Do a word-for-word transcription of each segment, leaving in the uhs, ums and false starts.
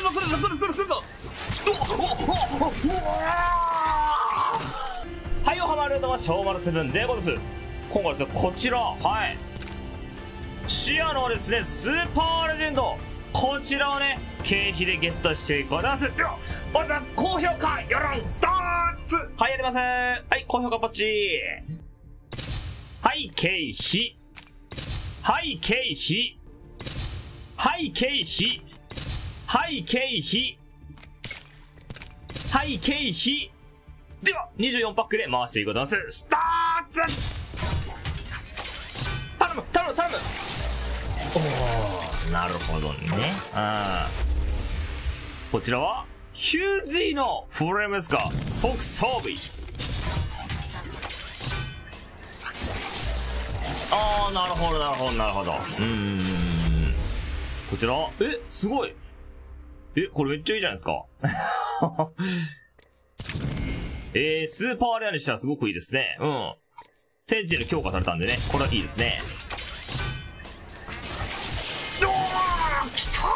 ぞ来るぞ来るぞ来るぞ来るぞ。はい、おはまるのはしょうまるセブンでございます。今回ですね、こちら、はい。シアのですね、スーパーレジェンド。こちらをね、経費でゲットしていこうと思います。では、まずは高評価、よろん、スターツ。はい、やります。はい、高評価ポッチ。はい、経費。はい、経費。はい、経費。はい、経費。はい、経費。では、にじゅうよんパックで回していこうと思います。スターツ。頼む、頼む、頼む。おー、なるほどね。あー、こちらは、ヒューズィのフレームですか。即装備。あー、なるほど、なるほど、なるほど。うーん。こちら、え、すごい。え、これめっちゃいいじゃないですか。えー、スーパーレアにしてはすごくいいですね。うん。センチネル強化されたんでね、これはいいですね。おー、きた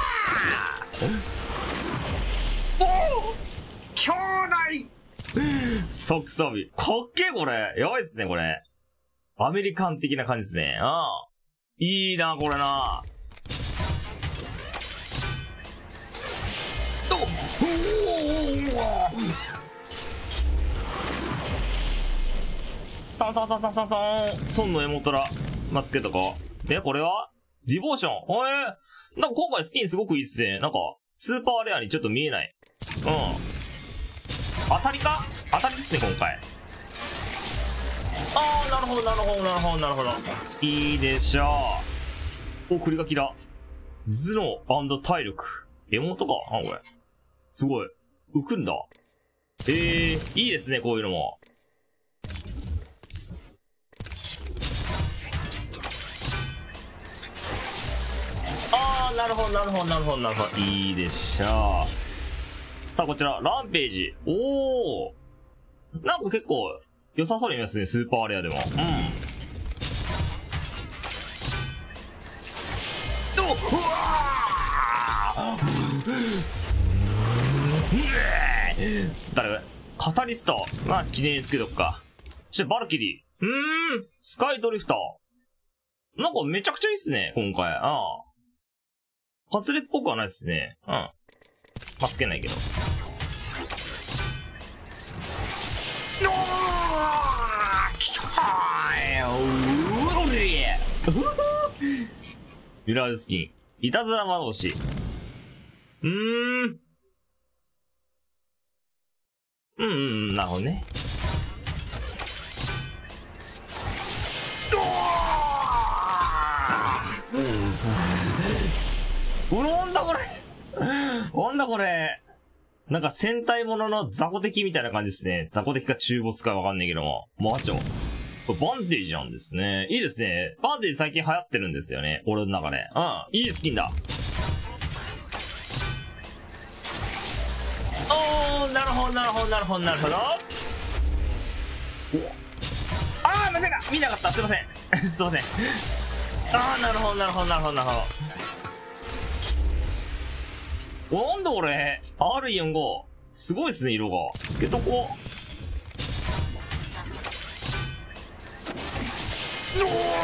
ー。おー、兄弟即装備。かっけー、これ。やばいっすね、これ。アメリカン的な感じですね。ああ。いいな、これな。おお、サンサンサンサンサンサン。孫のエモトラ。まあ、つけとこう。で、これはディボーション。えー、なんか今回スキンすごくいいっすね。なんか、スーパーレアにちょっと見えない。うん。当たりか当たりですね、今回。あー、なるほど、なるほど、なるほど、なるほど。いいでしょう。お、栗がきだ。頭脳&体力。エモトかあ、これ。すごい。浮くんだ。えー、いいですね、こういうのも。あー、なるほど、なるほど、なるほど、なるほど。いいでしょう。さあ、こちら、ランページ。おー。なんか結構、良さそうに見えますね、スーパーレアでも。うん。おっ、うわー誰だカタリスト。まあ、記念につけとくか。そしてバルキリー。うーん。スカイドリフター。なんかめちゃくちゃいいっすね、今回。ああ。外れっぽくはないっすね。うん。まあ、つけないけど。おー、きたーよーりーミラーズスキン。いたずら魔導士。うーん。うんうん、なるほどね。うなんだこれなんだこれなんか戦隊ものの雑魚敵みたいな感じですね。雑魚敵か中ボスかわかんないけども。マチョ。これバンテージなんですね。いいですね。バンテージ最近流行ってるんですよね。俺の中で。うん。いいスキンだ。おー、なるほど、なるほど、なるほど、なるほど。あー、間違えた見なかった。すいません。すいません。あー、なるほど、なるほど、なるほど、なるほど。なんだこれ アールよんじゅうご。すごいっすね、色が。つけとこう。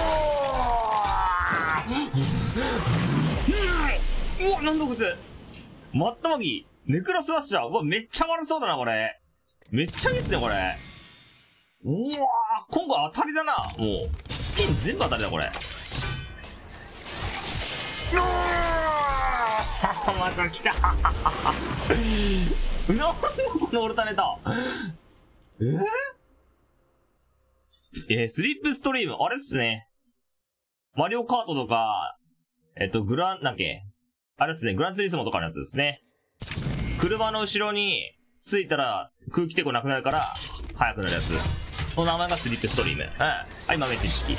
うわ、なんだこいつ。マットマギー。ネクロスワッシャー。うわ、めっちゃ悪そうだな、これ。めっちゃいいっすね、これ。うわー、今回当たりだな。もう、スキン全部当たりだ、これ。うわーまた来た。なんだこのオルタネーター。えー、えー、スリップストリーム。あれっすね。マリオカートとか、えっと、グラン、なんけ。あれっすね、グランツーリスモとかのやつですね。車の後ろに、ついたら空気抵抗なくなるから、速くなるやつ。その名前がスリップストリーム。うん。はい、豆知識。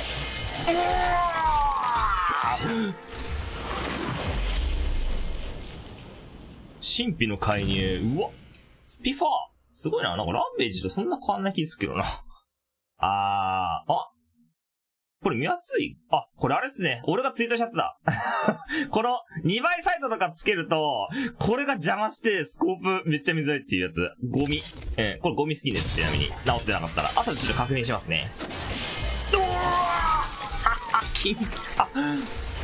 神秘の介入。うわ。スピファー。すごいな。なんかランベージとそんな変わんない気するけどな。あー。あこれ見やすい？あ、これあれっすね。俺がツイートしたやつだ。このにばいサイトとかつけると、これが邪魔してスコープめっちゃ見づらいっていうやつ。ゴミ。えー、これゴミスキンです。ちなみに。直ってなかったら。後でちょっと確認しますね。おーあ、金あ、はい。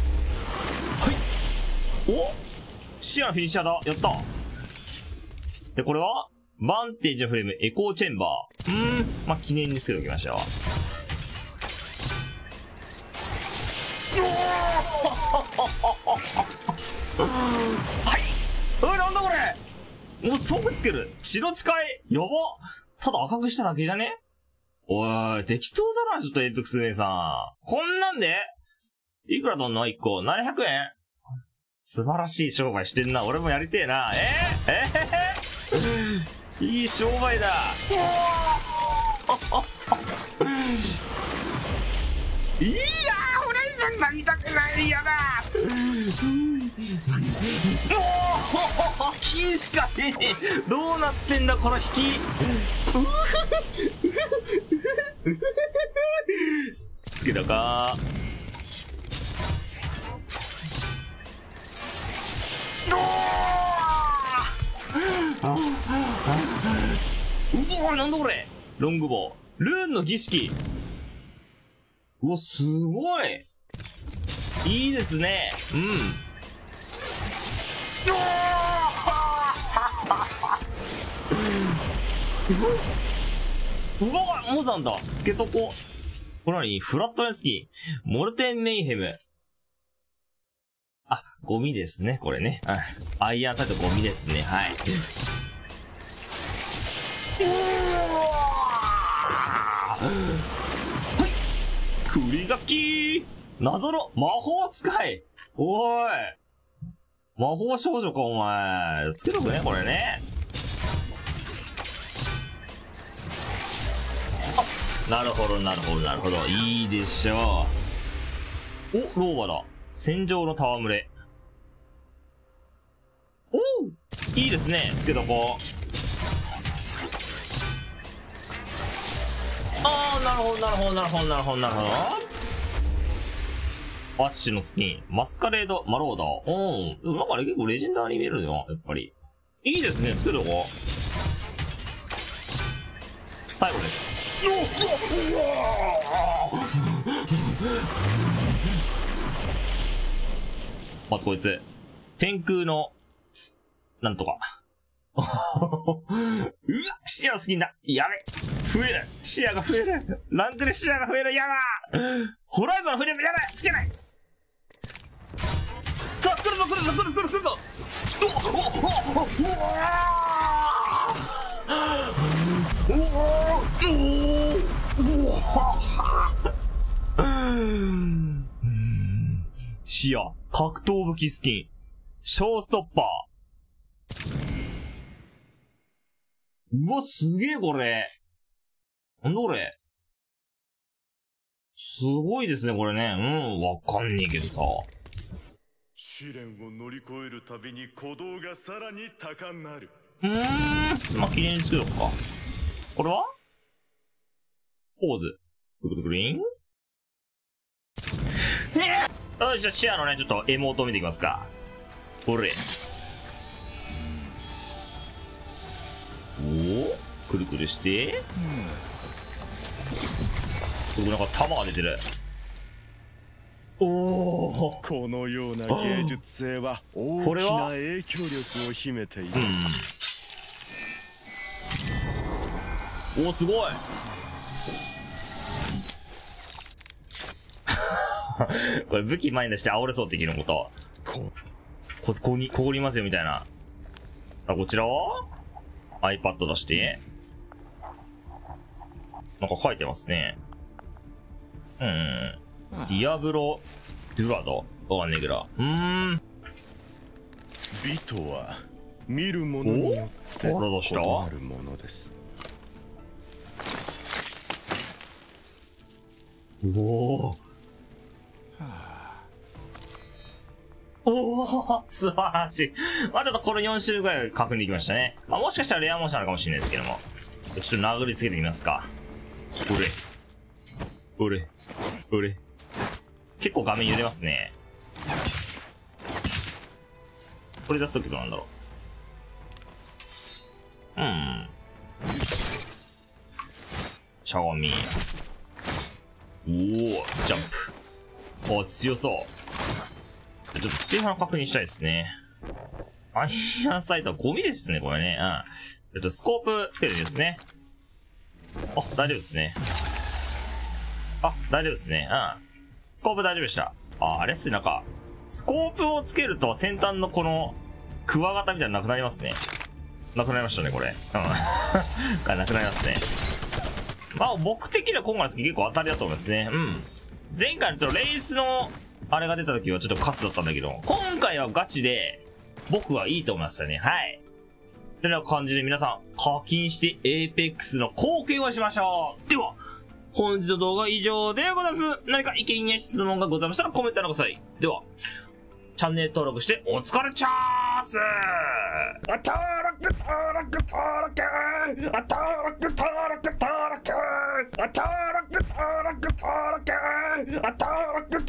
おシアのフィニッシャーだ。やった。で、これはバンテージのフレーム、エコーチェンバー。うーん。まあ、記念につけておきましたわ。はい。え、なんだこれ。もう即つける。血の誓い。やば。ただ赤くしただけじゃね？おい、適当だな、ちょっとエイペックスメイさん。こんなんでいくらとんの ?いっ 個。ななひゃくえん？素晴らしい商売してんな。俺もやりてえな。えー、えー、いい商売だ。いやー、お姉さんが見たくない。やだ。おお、金しかねえ。どうなってんだこの引き。つけたか。うわ、なんだこれ。ロングボウ。ルーンの儀式。うわ、すごい。いいですね。うん。うわ、モザンだ。つけとこ。これ何？フラットネスキー。モルテンメイヘム。あ、ゴミですね、これね。アイアンサイトゴミですね。はい。はい。栗垣謎の魔法使い。おい。魔法少女か、お前。つけとくね、これね。あ、なるほど、なるほど、なるほど。いいでしょう。お、老婆だ。戦場の戯れ。おう、いいですね。つけとこう。あー、なるほど、なるほど、なるほど、なるほど、なるほど。アッシュのスキン。マスカレード、マローダー。うん。なんかあれ結構レジェンダーに見えるよ、やっぱり。いいですね。つけとこう。最後です。まずこいつ。天空の、なんとか。うわ、視野好きだ。やべ。増える。視野が増える。ランクで視野が増える。やだ。ホライゾンのフレームやだ。つけない。さあ、来るぞ来るぞ来る来る来るぞ。おおおおおお視野、格闘武器スキン、ショーストッパー。うわ、すげえこれ。なんだこれ。すごいですね、これね。うん、わかんねえけどさ。 試練を乗り越えるたびに鼓動がさらに高まる。 うーん。まあ、綺麗に作ろうか。これはポーズ。くるくるくるん。えー、よし、じゃあシアのね、ちょっとエモートを見ていきますか。これ。おお、くるくるして。うん、なんか弾が出てる。おお、 このような芸術性は大きな影響力を秘めている。 うん、おお、すごい。これ武器前に出して煽れそうって言うのこと。こ、ここに、ここにいますよみたいな。あ、こちらは iPad 出して。なんか書いてますね。うん。ディアブロ・ドゥラド。わかんねえけど。うーん。 美とは、見るものによって異なるものです。 おお。おお、素晴らしい。まあちょっとこのよん種類ぐらい確認できましたね。まあもしかしたらレアモンスターなのかもしれないですけども。ちょっと殴りつけてみますか。おれ。おれ。おれ。 結構画面揺れますね。取り出すときどうなんだろう。うん。しゃがみ。おお、ジャンプ。お、強そう。ちょっとステーファン確認したいですね。アイアンサイトはゴミですね、これね。うん。ちょっとスコープつけてるんですね。あ、大丈夫ですね。あ、大丈夫ですね。うん。スコープ大丈夫でした。あ、あれっすね、なんか、スコープをつけると先端のこの、クワガタみたいなのなくなりますね。なくなりましたね、これ。うん。がなくなりますね。まあ、僕的には今回の結構当たりだと思いますね。うん。前回のちょっとレースの、あれが出た時はちょっとカスだったんだけど、今回はガチで、僕はいいと思いましたね。はい。というような感じで皆さん、課金して エーペックス の貢献をしましょう。では、本日の動画は以上でございます。何か意見や質問がございましたらコメントください。では、チャンネル登録してお疲れちゃーす。登録登録登録登録登録登録登録登録登録登録